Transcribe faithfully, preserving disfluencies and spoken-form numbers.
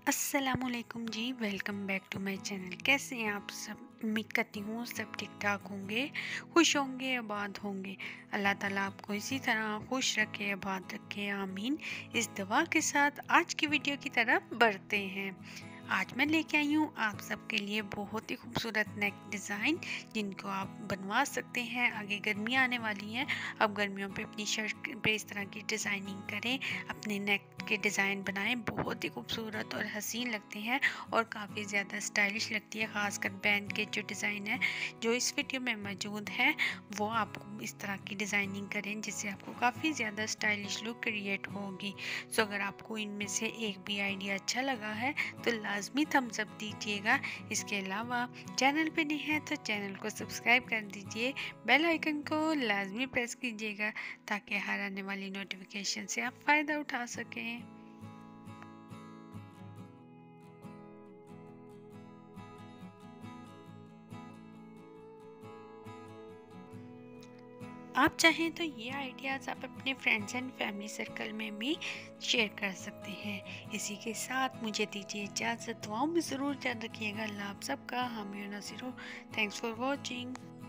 अस्सलामुअलैकुम जी, welcome back to my channel. कैसे हैं आप सब? उम्मीद करती हूँ सब ठीक ठाक होंगे, खुश होंगे, आबाद होंगे। अल्लाह ताला आपको इसी तरह खुश रखे, आबाद रखे, आमीन। इस दुआ के साथ आज की वीडियो की तरफ बढ़ते हैं। आज मैं लेके आई हूँ आप सबके लिए बहुत ही खूबसूरत नेक डिज़ाइन, जिनको आप बनवा सकते हैं। आगे गर्मियाँ आने वाली हैं, अब गर्मियों पे अपनी शर्ट पे इस तरह की डिज़ाइनिंग करें, अपने नेक के डिज़ाइन बनाएं। बहुत ही खूबसूरत और हसीन लगते हैं और काफ़ी ज़्यादा स्टाइलिश लगती है। ख़ासकर बैंड के जो डिज़ाइन है जो इस वीडियो में मौजूद है, वो आप इस तरह की डिज़ाइनिंग करें जिससे आपको काफ़ी ज़्यादा स्टाइलिश लुक क्रिएट होगी। सो अगर आपको इनमें से एक भी आइडिया अच्छा लगा है तो लाजमी थम्स अप दीजिएगा। इसके अलावा चैनल पे नहीं है तो चैनल को सब्सक्राइब कर दीजिए, बेल आइकन को लाजमी प्रेस कीजिएगा ताकि हर आने वाली नोटिफिकेशन से आप फ़ायदा उठा सकें। आप चाहें तो ये आइडियाज़ आप अपने फ्रेंड्स एंड फैमिली सर्कल में भी शेयर कर सकते हैं। इसी के साथ मुझे दीजिए इजाज़त। दुआओं में ज़रूर याद रखिएगा। अल्लाह आप सबका हामी और नासिर हो। Thanks for watching.